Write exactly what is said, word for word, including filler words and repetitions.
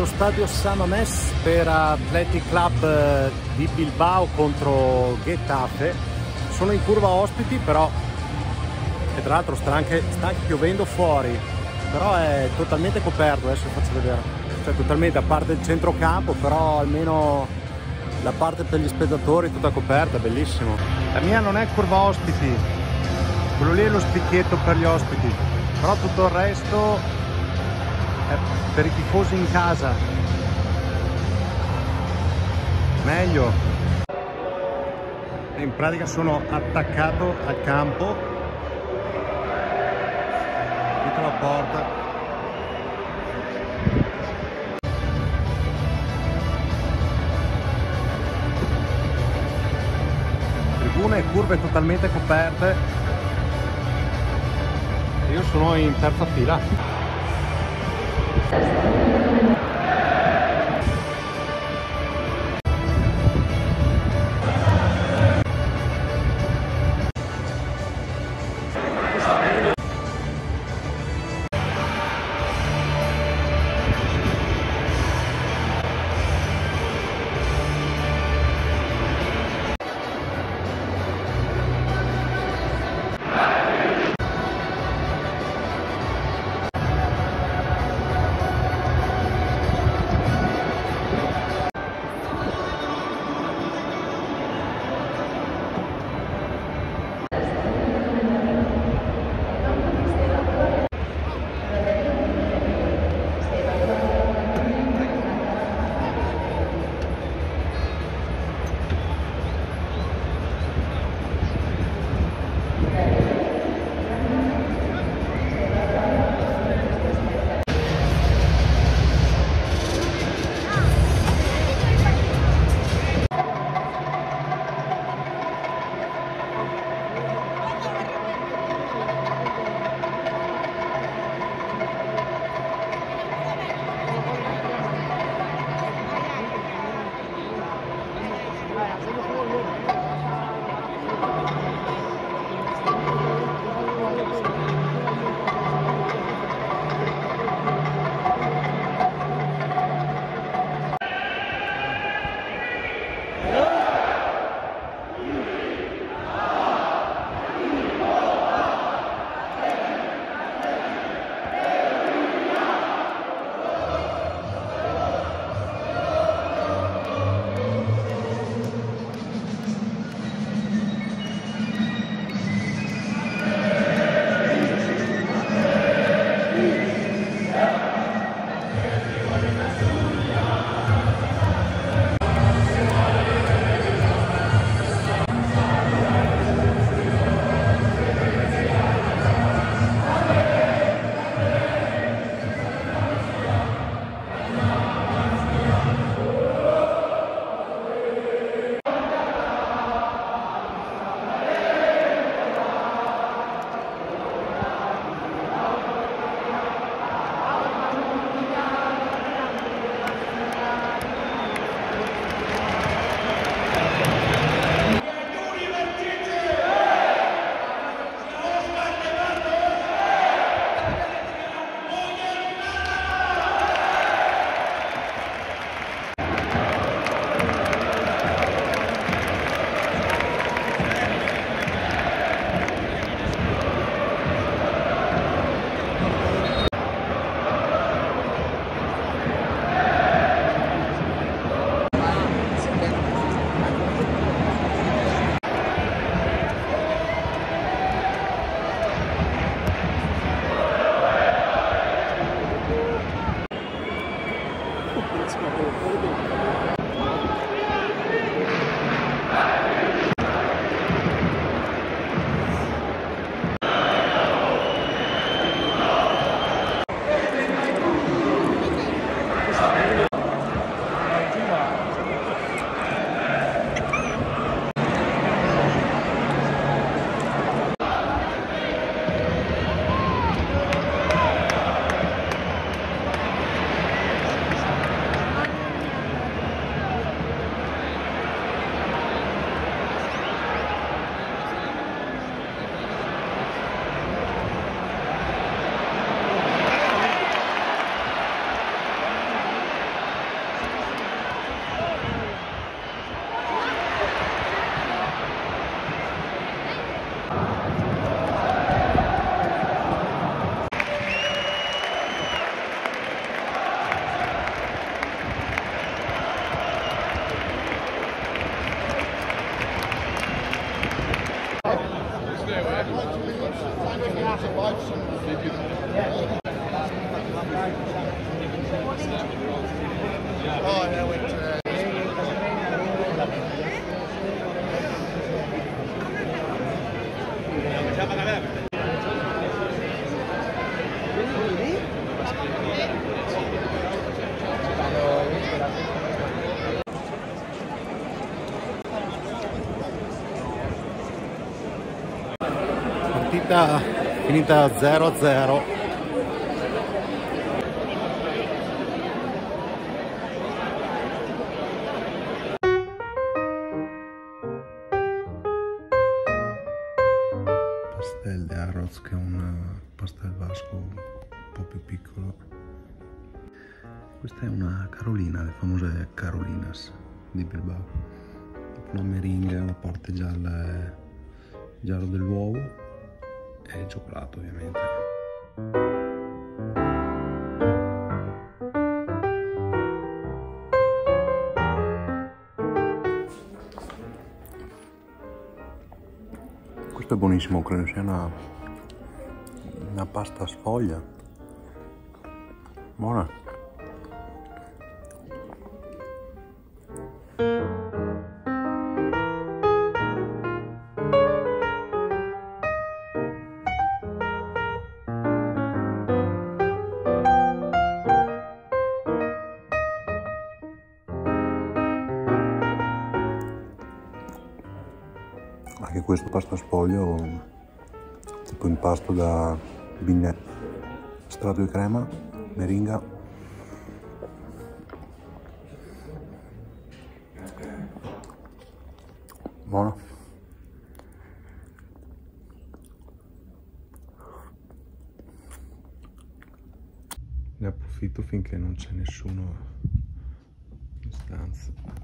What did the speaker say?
stadio San Mamés per Athletic Club di Bilbao contro Getafe. Sono in curva ospiti, però, e tra l'altro sta anche, sta anche piovendo fuori, però è totalmente coperto. Adesso vi faccio vedere, cioè totalmente, a parte il centrocampo, però almeno la parte per gli spettatori è tutta coperta, bellissimo. La mia non è curva ospiti, quello lì è lo spicchietto per gli ospiti, però tutto il resto è per i tifosi in casa. Meglio. In pratica sono attaccato al campo dietro la porta. Tribune e curve totalmente coperte. Io sono in terza fila. Partita finita zero a zero. Pastel de arroz, che è un pastel basco un po' più piccolo. Questa è una Carolina, le famose Carolinas di Bilbao. Una meringa, la parte gialla è giallo dell'uovo e il cioccolato ovviamente. Questo è buonissimo, credo sia una, una pasta a sfoglia. Buona. Anche questo pasta a sfoglio, tipo impasto da bignè, strato di crema, meringa. Buono. Ne approfitto finché non c'è nessuno in stanza.